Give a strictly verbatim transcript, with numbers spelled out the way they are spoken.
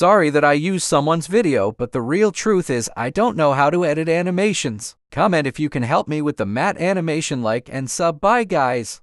Sorry that I used someone's video, but the real truth is I don't know how to edit animations. Comment if you can help me with the matte animation, like and sub. Bye guys.